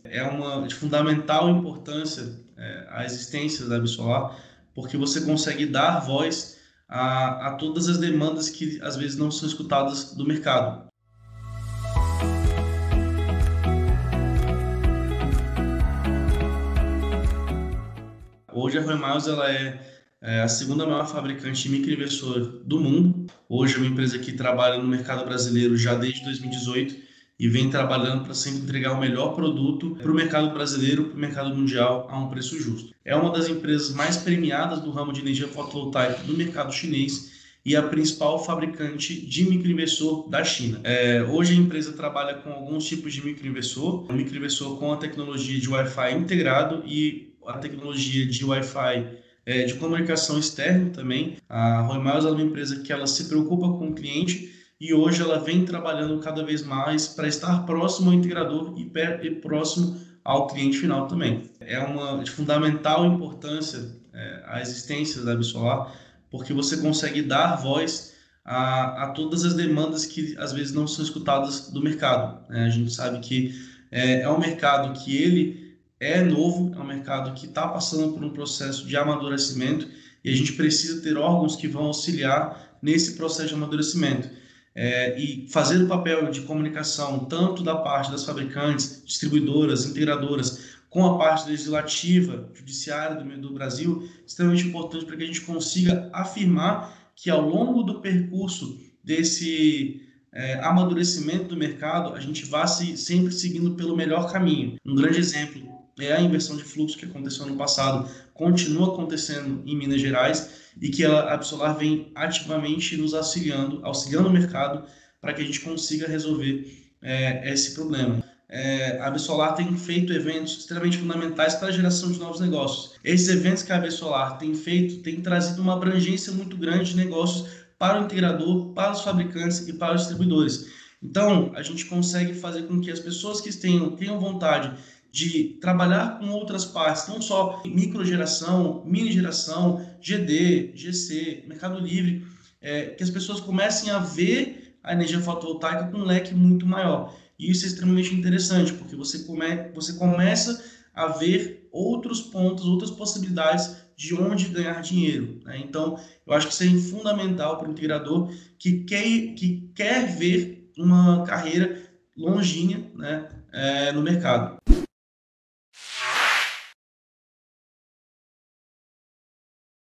É uma de fundamental importância a existência da Absolar, porque você consegue dar voz a todas as demandas que às vezes não são escutadas do mercado. Hoje a Heumiles ela é a segunda maior fabricante de microinversor do mundo. Hoje é uma empresa que trabalha no mercado brasileiro já desde 2018 e vem trabalhando para sempre entregar o melhor produto para o mercado brasileiro, para o mercado mundial, a um preço justo. É uma das empresas mais premiadas do ramo de energia fotovoltaica do mercado chinês e a principal fabricante de microinversor da China. Hoje a empresa trabalha com alguns tipos de microinversor, um microinversor com a tecnologia de Wi-Fi integrado e a tecnologia de Wi-Fi de comunicação externa também. A Heumiles é uma empresa que ela se preocupa com o cliente e hoje ela vem trabalhando cada vez mais para estar próximo ao integrador e próximo ao cliente final também. É uma de fundamental importância a existência da Absolar, porque você consegue dar voz a todas as demandas que às vezes não são escutadas do mercado. A gente sabe que é um mercado que ele é novo, é um mercado que está passando por um processo de amadurecimento e a gente precisa ter órgãos que vão auxiliar nesse processo de amadurecimento. E fazer o papel de comunicação tanto da parte das fabricantes, distribuidoras, integradoras, com a parte legislativa, judiciária do Brasil, extremamente importante para que a gente consiga afirmar que ao longo do percurso desse amadurecimento do mercado, a gente vá sempre seguindo pelo melhor caminho. Um grande exemplo é a inversão de fluxo que aconteceu no passado, continua acontecendo em Minas Gerais e que a Absolar vem ativamente nos auxiliando o mercado para que a gente consiga resolver esse problema. A Absolar tem feito eventos extremamente fundamentais para a geração de novos negócios. Esses eventos que a Absolar tem feito têm trazido uma abrangência muito grande de negócios para o integrador, para os fabricantes e para os distribuidores. Então, a gente consegue fazer com que as pessoas que tenham vontade de trabalhar com outras partes, não só microgeração, mini geração, GD, GC, Mercado Livre, que as pessoas comecem a ver a energia fotovoltaica com um leque muito maior. E isso é extremamente interessante, porque você começa a ver outros pontos, outras possibilidades de onde ganhar dinheiro. Então, eu acho que isso é fundamental para o integrador que quer ver uma carreira longínqua, no mercado.